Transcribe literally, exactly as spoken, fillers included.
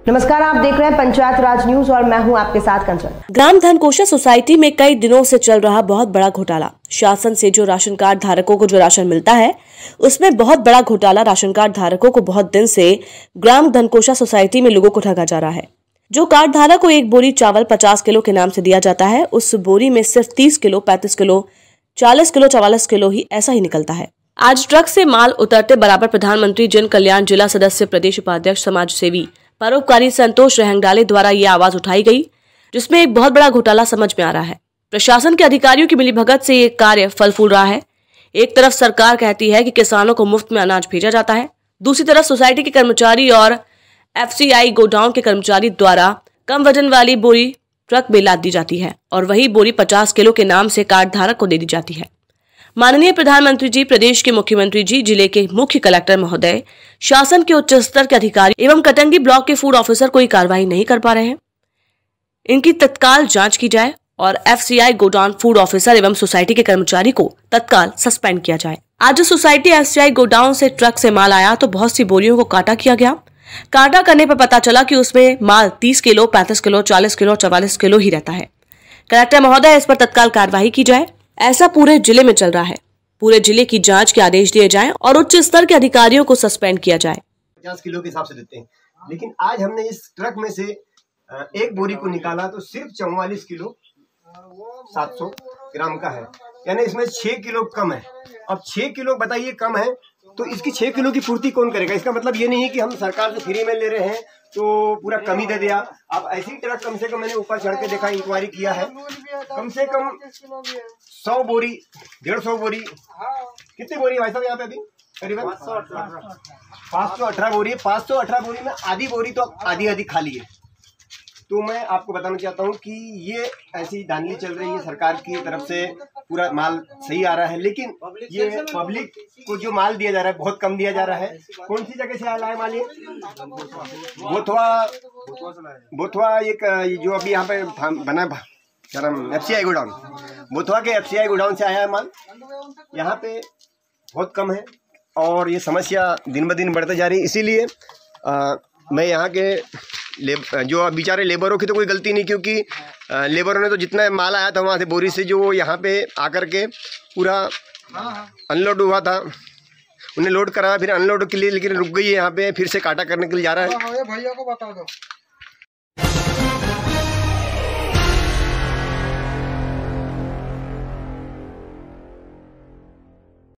नमस्कार, आप देख रहे हैं पंचायत राज न्यूज और मैं हूं आपके साथ कंचन। ग्राम धनकोषा सोसाइटी में कई दिनों से चल रहा बहुत बड़ा घोटाला। शासन से जो राशन कार्ड धारकों को जो राशन मिलता है उसमें बहुत बड़ा घोटाला। राशन कार्ड धारकों को बहुत दिन से ग्राम धनकोषा सोसाइटी में लोगों को ठगा जा रहा है। जो कार्ड धारक को एक बोरी चावल पचास किलो के नाम से दिया जाता है, उस बोरी में सिर्फ तीस किलो, पैंतीस किलो, चालीस किलो, चवालीस किलो ही ऐसा ही निकलता है। आज ट्रक से माल उतरते बराबर प्रधानमंत्री जन कल्याण जिला सदस्य, प्रदेश उपाध्यक्ष, समाज सेवी, परोपकारी संतोष रहंगडाले द्वारा ये आवाज उठाई गई, जिसमें एक बहुत बड़ा घोटाला समझ में आ रहा है। प्रशासन के अधिकारियों की मिलीभगत से ये कार्य फल फूल रहा है। एक तरफ सरकार कहती है कि किसानों को मुफ्त में अनाज भेजा जाता है, दूसरी तरफ सोसाइटी के कर्मचारी और एफसीआई गोडाउन के कर्मचारी द्वारा कम वजन वाली बोरी ट्रक में लाद दी जाती है और वही बोरी पचास किलो के नाम से कार्ड धारक को दे दी जाती है। माननीय प्रधानमंत्री जी, प्रदेश के मुख्यमंत्री जी, जिले के मुख्य कलेक्टर महोदय, शासन के उच्च स्तर के अधिकारी एवं कटंगी ब्लॉक के फूड ऑफिसर कोई कार्रवाई नहीं कर पा रहे हैं। इनकी तत्काल जांच की जाए और एफसीआई गोडाउन फूड ऑफिसर एवं सोसाइटी के कर्मचारी को तत्काल सस्पेंड किया जाए। आज सोसाइटी एफसीआई गोडाउन से ट्रक से माल आया तो बहुत सी बोरियों को काटा किया गया। काटा करने पर पता चला कि उसमें माल तीस किलो, पैंतीस किलो, चालीस किलो, चवालीस किलो ही रहता है। कलेक्टर महोदय, इस पर तत्काल कार्रवाई की जाए। ऐसा पूरे जिले में चल रहा है। पूरे जिले की जांच के आदेश दिए जाएं और उच्च स्तर के अधिकारियों को सस्पेंड किया जाए। पचास किलो के हिसाब से देते हैं, लेकिन आज हमने इस ट्रक में से एक बोरी को निकाला तो सिर्फ चौवालीस किलो सात सौ ग्राम का है, यानी इसमें छह किलो कम है। अब छह किलो बताइए कम है तो इसकी छह किलो की पूर्ति कौन करेगा? इसका मतलब ये नहीं है कि हम सरकार से फ्री में ले रहे हैं तो पूरा कमी दे दिया। अब ऐसी ट्रक कम से कम मैंने ऊपर चढ़ के देखा, इंक्वायरी किया है, कम से कम सौ बोरी, डेढ़ सौ बोरी, कितनी बोरी भाई साहब यहाँ पे अभी? करीबन पाँच सौ अठारह बोरी है। पाँच सौ अठारह बोरी में आधी बोरी तो आधी आधी खाली है। तो मैं आपको बताना चाहता हूँ कि ये ऐसी धांधली चल रही है, सरकार की तरफ से पूरा माल सही आ रहा है, लेकिन ये पब्लिक को जो माल दिया जा रहा है बहुत कम दिया जा रहा है। कौन सी जगह से आया है माल? ये बोथवा बोथवा एक जो अभी यहाँ पे बना एफसीआई गोडाउन, बोथवा के एफसीआई गोडाउन से आया है माल। यहाँ पे बहुत कम है और ये समस्या दिन ब दिन बढ़ते जा रही है। इसीलिए आ, मैं यहाँ के ले जो बेचारे लेबरों की तो कोई गलती नहीं, क्योंकि लेबरों ने तो जितना माल आया था वहाँ से बोरी से जो यहाँ पे आकर के पूरा अनलोड हुआ था, उन्हें लोड कराया, फिर अनलोड के लिए लेकिन रुक गई है यहाँ पे, फिर से काटा करने के लिए जा रहा है। भैया को बता दो।